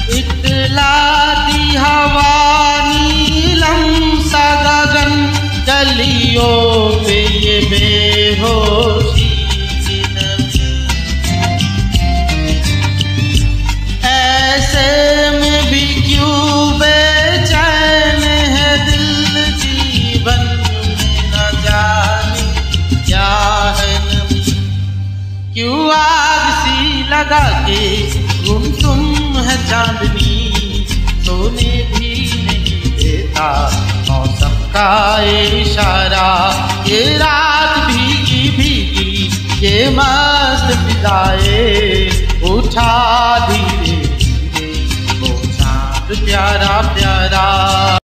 इतला दी हवा नीलम सा गगन, गलियों पे ये बेहोशी की नमी। ऐसे में भी क्यों बेचैन है दिल, जीवन में न जाने क्या है नमी। क्यों आग सी लगा के गुमसुम है चांदनी, सोने भी नहीं देता मौसम का इशारा। ये रात भीगी भीगी ये मस्त फिजाए, उठा धीरे धीरे वो चांद प्यारा प्यारा।